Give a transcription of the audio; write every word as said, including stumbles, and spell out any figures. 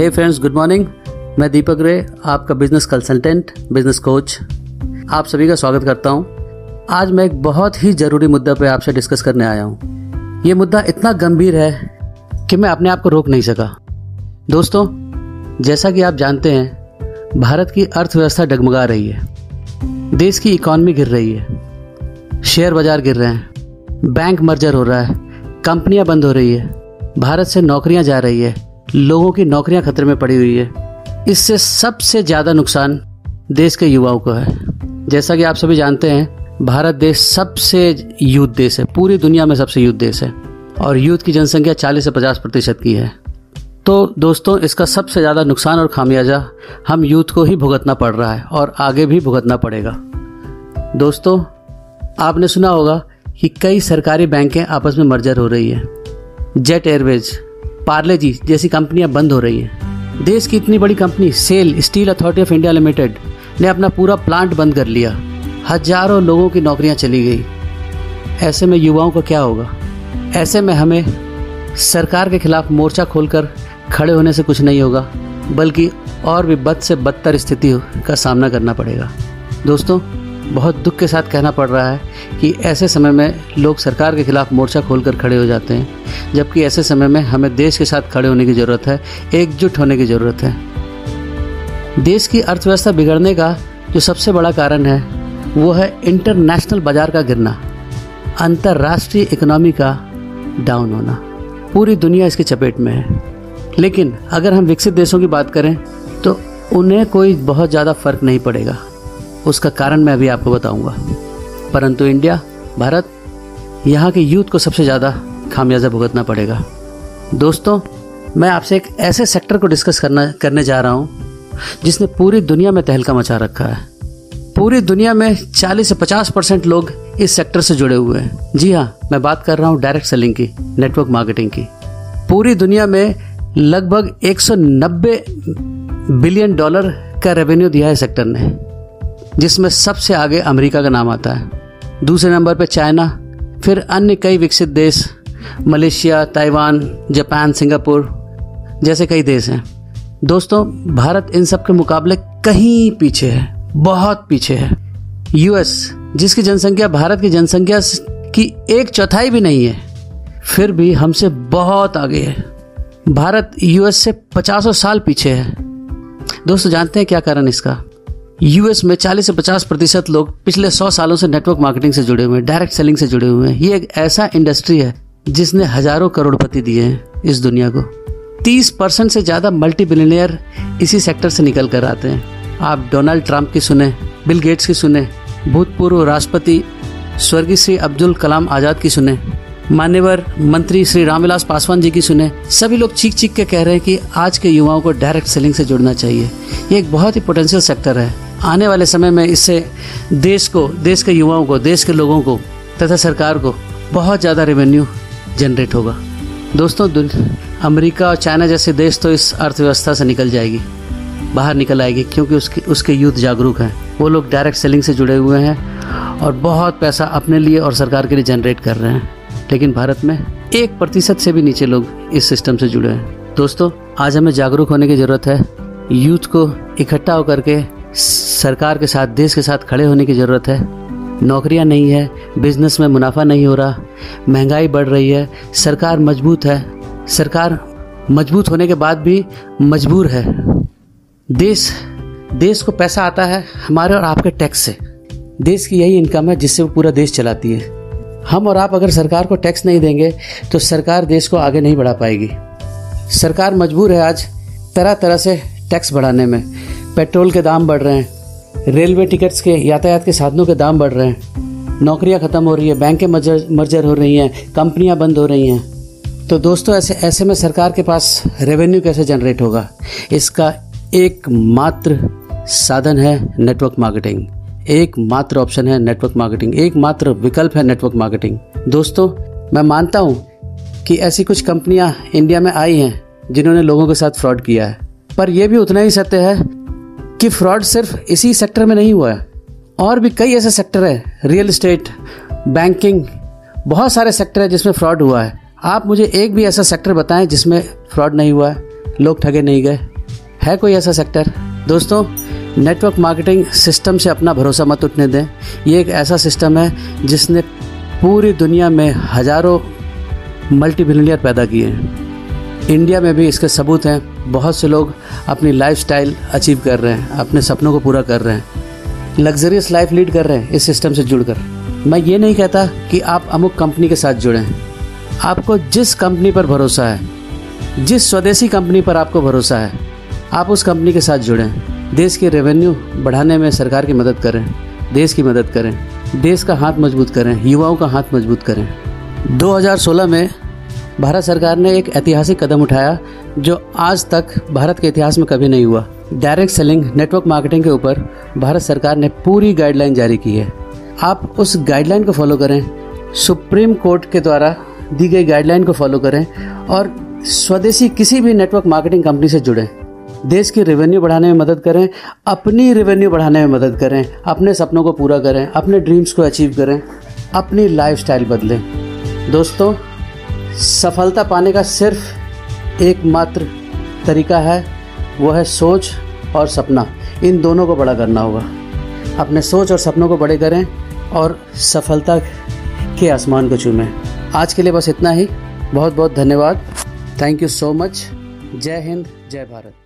हे friends, good morning. मैं दीपक रे, आपका बिजनेस कंसल्टेंट, बिजनेस कोच, आप सभी का स्वागत करता हूं। आज मैं एक बहुत ही ज़रूरी मुद्दा पे आपसे डिस्कस करने आया हूं। ये मुद्दा इतना गंभीर है कि मैं अपने आप को रोक नहीं सका। दोस्तों, जैसा कि आप जानते हैं, भारत की अर्थव्यवस्था डगमगा रही है, देश की इकॉनमी गिर रही है, शेयर बाजार गिर रहे हैं, बैंक मर्जर हो रहा है, कंपनियां बंद हो रही है, भारत से नौकरियां जा रही है, लोगों की नौकरियां खतरे में पड़ी हुई है। इससे सबसे ज़्यादा नुकसान देश के युवाओं को है। जैसा कि आप सभी जानते हैं, भारत देश सबसे यूथ देश है, पूरी दुनिया में सबसे यूथ देश है और यूथ की जनसंख्या चालीस से पचास प्रतिशत की है। तो दोस्तों, इसका सबसे ज़्यादा नुकसान और खामियाजा हम यूथ को ही भुगतना पड़ रहा है और आगे भी भुगतना पड़ेगा। दोस्तों, आपने सुना होगा कि कई सरकारी बैंकें आपस में मर्जर हो रही है, जेट एयरवेज, पार्ले जी जैसी कंपनियां बंद हो रही हैं। देश की इतनी बड़ी company SAIL steel authority of India limited ने अपना पूरा प्लांट बंद कर लिया, हजारों लोगों की नौकरियां चली गई। ऐसे में युवाओं का क्या होगा? ऐसे में हमें सरकार के खिलाफ मोर्चा खोलकर खड़े होने से कुछ नहीं होगा, बल्कि और भी बद से बदतर स्थिति का सामना करना पड़ेगा। दोस्तों, बहुत दुख के साथ कहना पड़ रहा है कि ऐसे समय में लोग सरकार के खिलाफ मोर्चा खोलकर खड़े हो जाते हैं, जबकि ऐसे समय में हमें देश के साथ खड़े होने की ज़रूरत है, एकजुट होने की ज़रूरत है। देश की अर्थव्यवस्था बिगड़ने का जो सबसे बड़ा कारण है वो है इंटरनेशनल बाजार का गिरना, अंतर्राष्ट्रीय इकोनॉमी का डाउन होना। पूरी दुनिया इसकी चपेट में है, लेकिन अगर हम विकसित देशों की बात करें तो उन्हें कोई बहुत ज़्यादा फर्क नहीं पड़ेगा। उसका कारण मैं अभी आपको बताऊंगा। परंतु इंडिया, भारत, यहाँ के यूथ को सबसे ज़्यादा खामियाजा भुगतना पड़ेगा। दोस्तों, मैं आपसे एक ऐसे सेक्टर को डिस्कस करना करने जा रहा हूँ जिसने पूरी दुनिया में तहलका मचा रखा है। पूरी दुनिया में चालीस से पचास परसेंट लोग इस सेक्टर से जुड़े हुए हैं। जी हाँ, मैं बात कर रहा हूँ डायरेक्ट सेलिंग की, नेटवर्क मार्केटिंग की। पूरी दुनिया में लगभग एक सौ नब्बे बिलियन डॉलर का रेवेन्यू दिया है सेक्टर ने, जिसमें सबसे आगे अमेरिका का नाम आता है, दूसरे नंबर पे चाइना, फिर अन्य कई विकसित देश, मलेशिया, ताइवान, जापान, सिंगापुर जैसे कई देश हैं। दोस्तों, भारत इन सब के मुकाबले कहीं पीछे है, बहुत पीछे है। यूएस, जिसकी जनसंख्या भारत की जनसंख्या की एक चौथाई भी नहीं है, फिर भी हमसे बहुत आगे है। भारत यूएस से पचासों साल पीछे है। दोस्तों, जानते हैं क्या कारण इसका? यूएस में चालीस से पचास प्रतिशत लोग पिछले सौ सालों से नेटवर्क मार्केटिंग से जुड़े हुए हैं, डायरेक्ट सेलिंग से जुड़े हुए हैं। ये एक ऐसा इंडस्ट्री है जिसने हजारों करोड़पति दिए हैं इस दुनिया को। तीस परसेंट से ज़्यादा मल्टी बिलियनियर इसी सेक्टर से निकल कर आते हैं। आप डोनाल्ड ट्रंप की सुने, बिल गेट्स की सुने, भूतपूर्व राष्ट्रपति स्वर्गीय श्री अब्दुल कलाम आज़ाद की सुने, मान्यवर मंत्री श्री रामविलास पासवान जी की सुने। सभी लोग चीख चीख के कह रहे हैं कि आज के युवाओं को डायरेक्ट सेलिंग से जुड़ना चाहिए। ये एक बहुत ही पोटेंशियल सेक्टर है। आने वाले समय में इससे देश को, देश के युवाओं को, देश के लोगों को तथा सरकार को बहुत ज़्यादा रेवेन्यू जनरेट होगा। दोस्तों, अमेरिका और चाइना जैसे देश तो इस अर्थव्यवस्था से निकल जाएगी, बाहर निकल आएगी, क्योंकि उसके उसके यूथ जागरूक हैं। वो लोग डायरेक्ट सेलिंग से जुड़े हुए हैं और बहुत पैसा अपने लिए और सरकार के लिए जनरेट कर रहे हैं। लेकिन भारत में एक प्रतिशत से भी नीचे लोग इस सिस्टम से जुड़े हैं। दोस्तों, आज हमें जागरूक होने की ज़रूरत है। यूथ को इकट्ठा होकर के सरकार के साथ, देश के साथ खड़े होने की ज़रूरत है। नौकरियां नहीं है, बिजनेस में मुनाफा नहीं हो रहा, महंगाई बढ़ रही है, सरकार मजबूत है, सरकार मजबूत होने के बाद भी मजबूर है। देश देश को पैसा आता है हमारे और आपके टैक्स से। देश की यही इनकम है जिससे वो पूरा देश चलाती है। हम और आप अगर सरकार को टैक्स नहीं देंगे तो सरकार देश को आगे नहीं बढ़ा पाएगी। सरकार मजबूर है आज तरह तरह से टैक्स बढ़ाने में। पेट्रोल के दाम बढ़ रहे हैं, रेलवे टिकट्स के, यातायात के साधनों के दाम बढ़ रहे हैं, नौकरियां ख़त्म हो रही है, बैंकें मर्जर मर्जर हो रही हैं, कंपनियां बंद हो रही हैं। तो दोस्तों, ऐसे ऐसे में सरकार के पास रेवेन्यू कैसे जनरेट होगा? इसका एकमात्र साधन है नेटवर्क मार्केटिंग, एकमात्र ऑप्शन है नेटवर्क मार्केटिंग, एकमात्र विकल्प है नेटवर्क मार्केटिंग। दोस्तों, मैं मानता हूँ कि ऐसी कुछ कंपनियां इंडिया में आई हैं जिन्होंने लोगों के साथ फ्रॉड किया है, पर यह भी उतना ही सत्य है कि फ्रॉड सिर्फ इसी सेक्टर में नहीं हुआ है, और भी कई ऐसे सेक्टर है, रियल एस्टेट, बैंकिंग, बहुत सारे सेक्टर है जिसमें फ्रॉड हुआ है। आप मुझे एक भी ऐसा सेक्टर बताएं जिसमें फ्रॉड नहीं हुआ है, लोग ठगे नहीं गए। है कोई ऐसा सेक्टर? दोस्तों, नेटवर्क मार्केटिंग सिस्टम से अपना भरोसा मत उठने दें। ये एक ऐसा सिस्टम है जिसने पूरी दुनिया में हज़ारों मल्टी बिलियनियर पैदा किए हैं। इंडिया में भी इसके सबूत हैं। बहुत से लोग अपनी लाइफस्टाइल अचीव कर रहे हैं, अपने सपनों को पूरा कर रहे हैं, लग्जरियस लाइफ लीड कर रहे हैं इस सिस्टम से जुड़कर। मैं ये नहीं कहता कि आप अमुक कंपनी के साथ जुड़ें। आपको जिस कंपनी पर भरोसा है, जिस स्वदेशी कंपनी पर आपको भरोसा है, आप उस कंपनी के साथ जुड़ें। देश की रेवेन्यू बढ़ाने में सरकार की मदद करें, देश की मदद करें, देश का हाथ मजबूत करें, युवाओं का हाथ मजबूत करें। दो हज़ार सोलह में भारत सरकार ने एक ऐतिहासिक कदम उठाया जो आज तक भारत के इतिहास में कभी नहीं हुआ। डायरेक्ट सेलिंग नेटवर्क मार्केटिंग के ऊपर भारत सरकार ने पूरी गाइडलाइन जारी की है। आप उस गाइडलाइन को फॉलो करें, सुप्रीम कोर्ट के द्वारा दी गई गाइडलाइन को फॉलो करें और स्वदेशी किसी भी नेटवर्क मार्केटिंग कंपनी से जुड़ें। देश की रेवेन्यू बढ़ाने में मदद करें, अपनी रेवेन्यू बढ़ाने में मदद करें, अपने सपनों को पूरा करें, अपने ड्रीम्स को अचीव करें, अपनी लाइफस्टाइल बदलें। दोस्तों, सफलता पाने का सिर्फ एकमात्र तरीका है, वो है सोच और सपना। इन दोनों को बड़ा करना होगा। अपने सोच और सपनों को बड़े करें और सफलता के आसमान को चूमें। आज के लिए बस इतना ही। बहुत बहुत धन्यवाद। Thank you so much. जय हिंद, जय भारत।